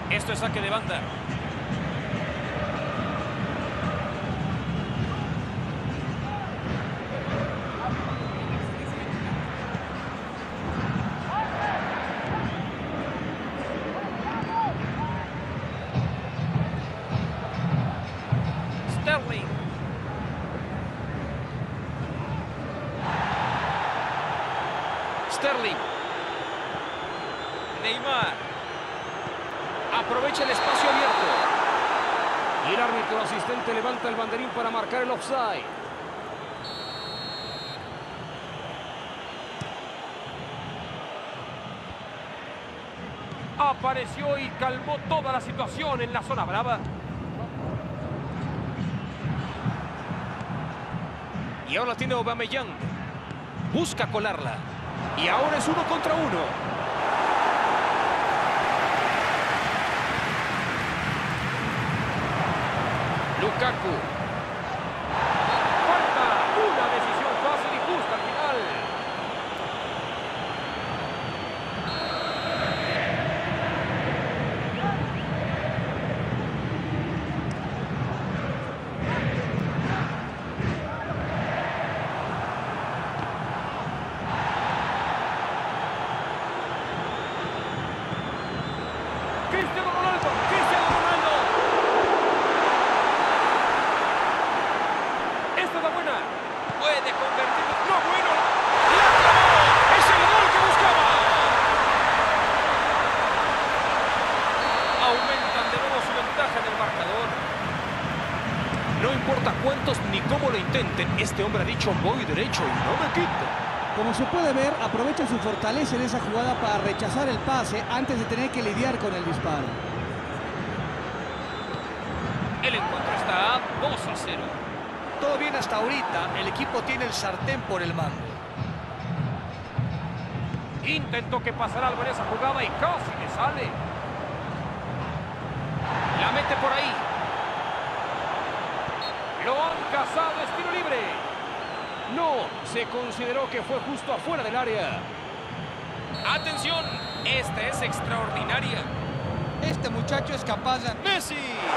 Esto es saque de banda. Sterling. Sterling. Neymar. Aprovecha el espacio abierto. Y el árbitro asistente levanta el banderín para marcar el offside. Apareció y calmó toda la situación en la zona brava. Y ahora tiene Aubameyang. Busca colarla. Y ahora es 1 contra 1. Lukaku. Falta. Una decisión fácil y justa al final. Cristiano Ronaldo. Cristiano Ronaldo. Esta es la buena. Puede convertirlo. No, bueno. ¡La clavó! ¡Es el gol que buscaba! Aumentan de nuevo su ventaja en el marcador. No importa cuántos ni cómo lo intenten, este hombre ha dicho voy derecho y no me quito. Como se puede ver, aprovecha su fortaleza en esa jugada para rechazar el pase antes de tener que lidiar con el disparo. El encuentro está 2-0. Todo bien hasta ahorita, el equipo tiene el sartén por el mango. Intentó que pasara algo en esa jugada y casi le sale. La mete por ahí. Lo han cazado, es tiro libre. No, se consideró que fue justo afuera del área. Atención, esta es extraordinaria. Este muchacho es capaz de... Messi.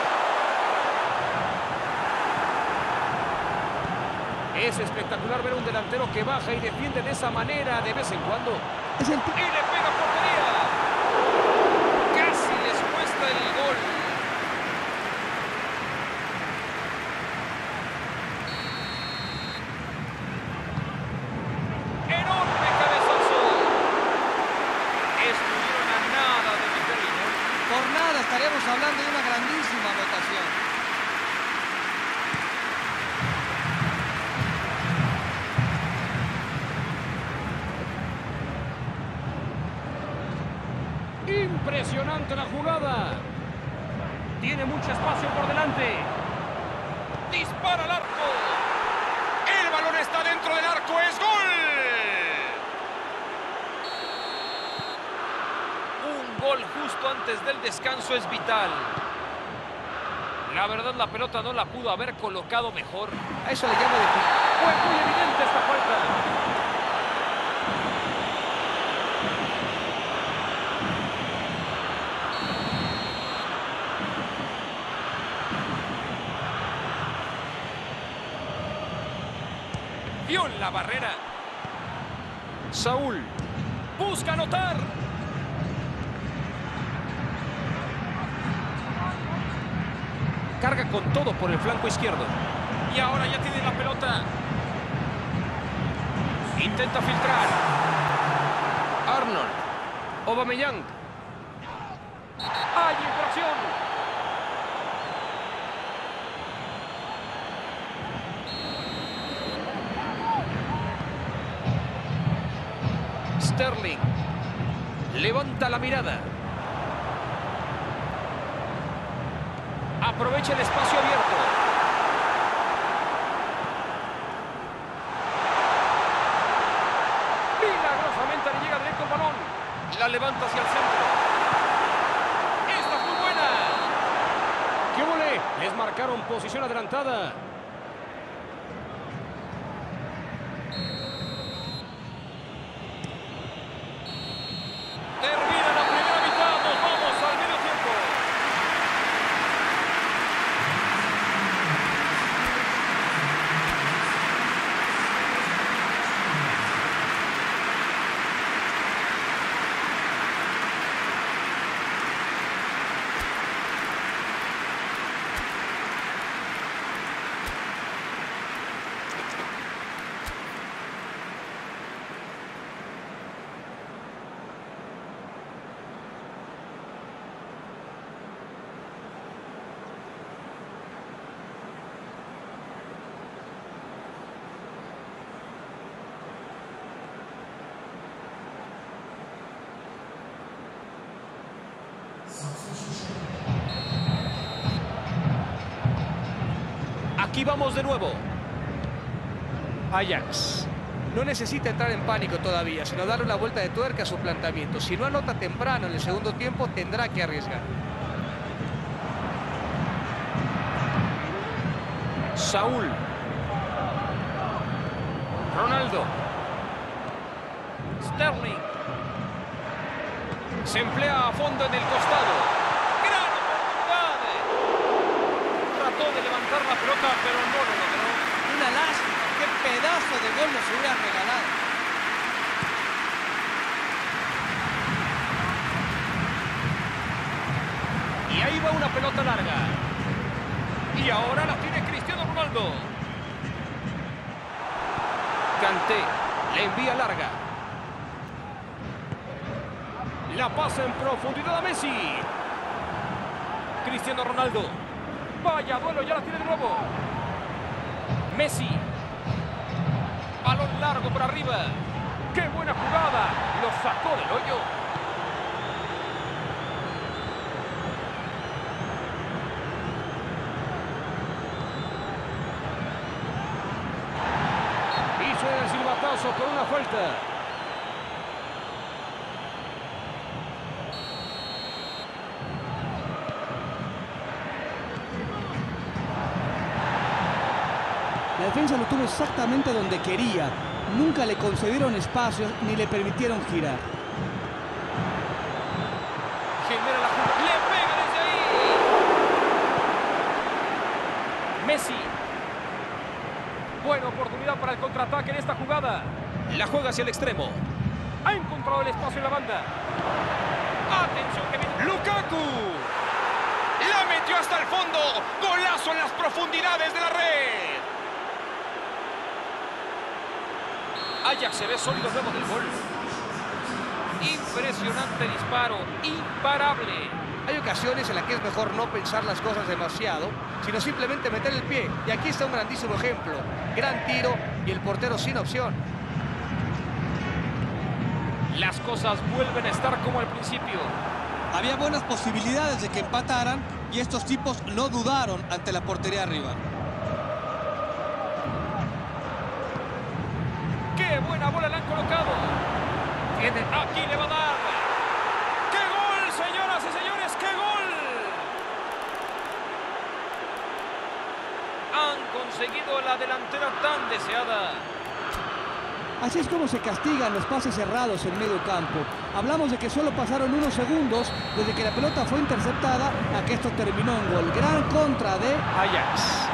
Es espectacular ver un delantero que baja y defiende de esa manera de vez en cuando. Es el Y le pega portería. Casi les cuesta el gol. Enorme cabezazo. Estuvieron a nada de meter el gol. Por nada estaríamos hablando de una grandísima anotación. Impresionante la jugada. Tiene mucho espacio por delante. Dispara al arco. El balón está dentro del arco. ¡Es gol! Un gol justo antes del descanso es vital. La verdad, la pelota no la pudo haber colocado mejor. A eso le llamo de... Fue muy evidente esta falta. Vio la barrera. Saúl busca anotar. Carga con todo por el flanco izquierdo. Y ahora ya tiene la pelota. Intenta filtrar. Arnold. Aubameyang. ¡Hay infracción! Sterling. Levanta la mirada. Aprovecha el espacio abierto. Milagrosamente le llega directo el balón. La levanta hacia el centro. ¡Esta es muy buena! ¡Qué volé! Les marcaron posición adelantada. Termina la primera mitad. Nos vamos al medio tiempo. Aquí vamos de nuevo. Ajax no necesita entrar en pánico todavía, sino darle una vuelta de tuerca a su planteamiento. Si no anota temprano en el segundo tiempo, tendrá que arriesgar. Saúl. Ronaldo. Sterling. Se emplea a fondo en el costado. ¡Gran oportunidad! Trató de levantar la pelota, pero no lo logró. Una lástima. ¡Qué pedazo de gol nos hubiera regalado! Y ahí va una pelota larga. Y ahora la tiene Cristiano Ronaldo. Kanté le envía larga. La pasa en profundidad a Messi. Cristiano Ronaldo. Vaya duelo, ya la tiene de nuevo. Messi. Balón largo por arriba. ¡Qué buena jugada! Lo sacó del hoyo. Hizo el silbatazo por una falta. La defensa lo tuvo exactamente donde quería. Nunca le concedieron espacios ni le permitieron girar. Genera la jugada. ¡Le pega desde ahí! Messi. Buena oportunidad para el contraataque en esta jugada. La juega hacia el extremo. Ha encontrado el espacio en la banda. ¡Atención, que viene! ¡Lukaku! ¡La metió hasta el fondo! ¡Golazo en las profundidades de la red! Ajax se ve sólido luego del gol. Impresionante disparo, imparable. Hay ocasiones en las que es mejor no pensar las cosas demasiado, sino simplemente meter el pie. Y aquí está un grandísimo ejemplo. Gran tiro y el portero sin opción. Las cosas vuelven a estar como al principio. Había buenas posibilidades de que empataran y estos tipos no dudaron ante la portería rival. ¡Qué buena bola le han colocado! Aquí le va a dar. ¡Qué gol, señoras y señores! ¡Qué gol! Han conseguido la delantera tan deseada. Así es como se castigan los pases cerrados en medio campo. Hablamos de que solo pasaron unos segundos desde que la pelota fue interceptada a que esto terminó en gol. Gran contra de Ajax.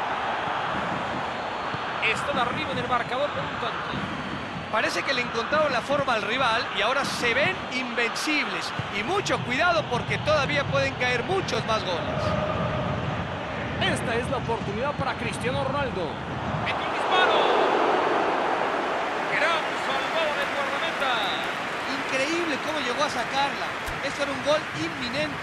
Están arriba en el marcador por un tanto. Parece que le encontraron la forma al rival y ahora se ven invencibles. Y mucho cuidado porque todavía pueden caer muchos más goles. Esta es la oportunidad para Cristiano Ronaldo. ¡Metió un disparo! ¡Gran salvada del guardameta! increíble cómo llegó a sacarla. Esto era un gol inminente.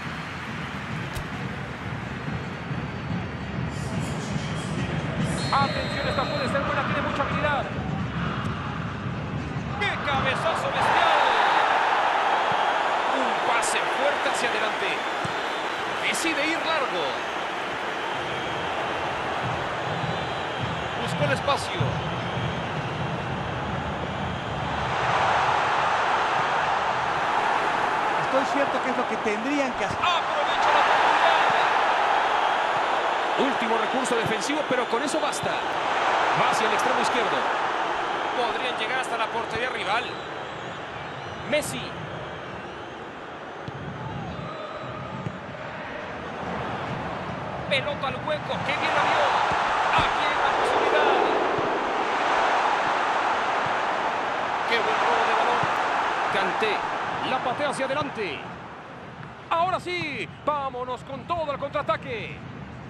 Atención, esta puede ser buena, tiene mucha habilidad. ¡Qué cabezazo bestial! Un pase fuerte hacia adelante. Decide ir largo. Buscó el espacio. Estoy cierto que es lo que tendrían que hacer. Aprovecha la oportunidad. Último recurso defensivo, pero con eso basta. Va hacia el extremo izquierdo. Podrían llegar hasta la portería rival. Messi. Pelota al hueco. ¡Qué bien la vio! Aquí hay una posibilidad. ¡Qué buen robo de balón! Kanté. La patea hacia adelante. Ahora sí. Vámonos con todo el contraataque.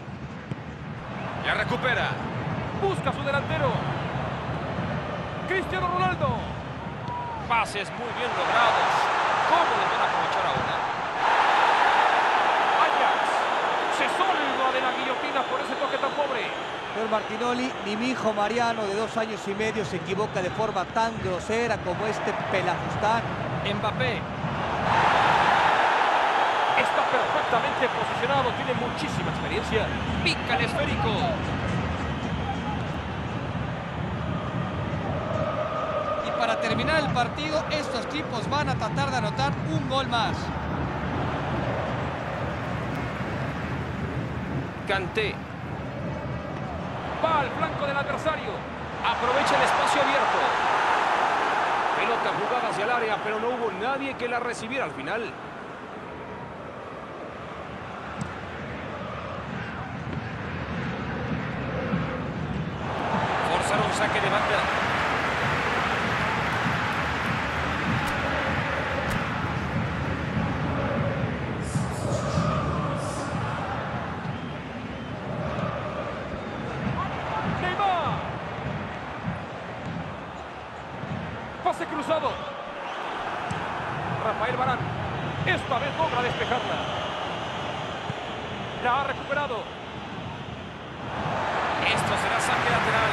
La recupera. Busca a su delantero. Cristiano Ronaldo. Pases muy bien logrados. ¿Cómo lo van a aprovechar ahora? Ajax se salva de la guillotina por ese toque tan pobre. Señor Martinoli, ni mi hijo Mariano de 2 años y medio se equivoca de forma tan grosera como este pelafustán. Mbappé. Está perfectamente posicionado, tiene muchísima experiencia. Pica el esférico. Y para terminar el partido, estos tipos van a tratar de anotar un gol más. Kanté. Va al flanco del adversario. Aprovecha el espacio abierto. Pelota jugada hacia el área, pero no hubo nadie que la recibiera al final. Forzaron saque de banda. Neymar. Pase cruzado. Rafael Varane. Esta vez logra despejarla. La ha recuperado. Esto será saque lateral.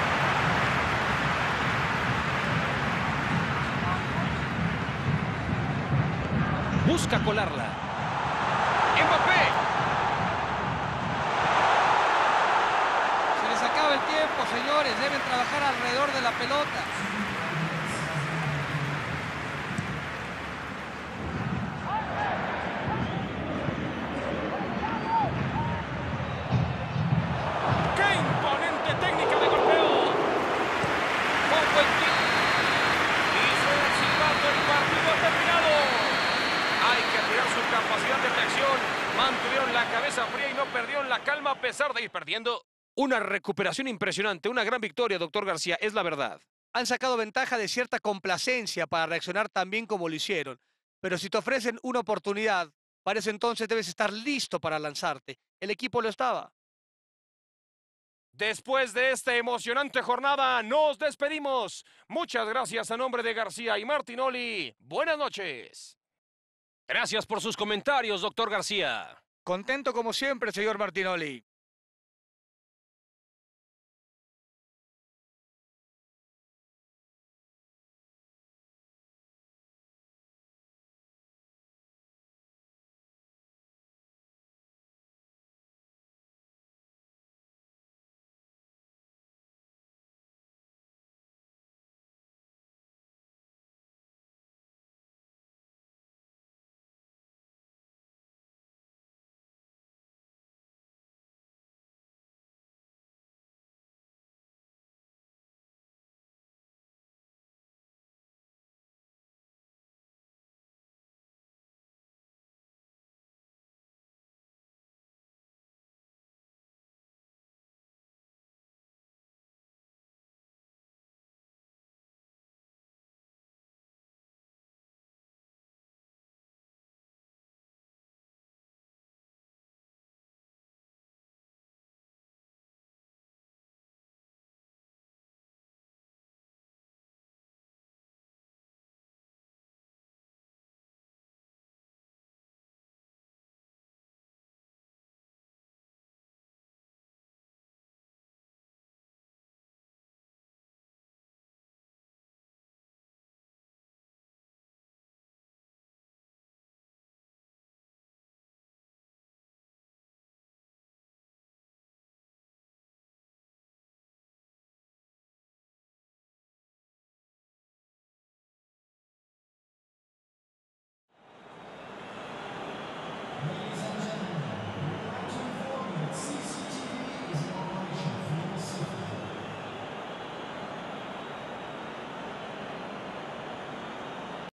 Busca colarla. Mbappé. Se les acaba el tiempo, señores. Deben trabajar alrededor de la pelota. ¡Qué imponente técnica de golpeo! ¡Con buen tiro! Y suena el silbato, el partido ha terminado. Hay que admirar su capacidad de reacción. Mantuvieron la cabeza fría y no perdieron la calma a pesar de ir perdiendo. Una recuperación impresionante, una gran victoria, doctor García, es la verdad. Han sacado ventaja de cierta complacencia para reaccionar tan bien como lo hicieron. Pero si te ofrecen una oportunidad, para ese entonces debes estar listo para lanzarte. El equipo lo estaba. Después de esta emocionante jornada, nos despedimos. Muchas gracias a nombre de García y Martinoli. Buenas noches. Gracias por sus comentarios, doctor García. Contento como siempre, señor Martinoli.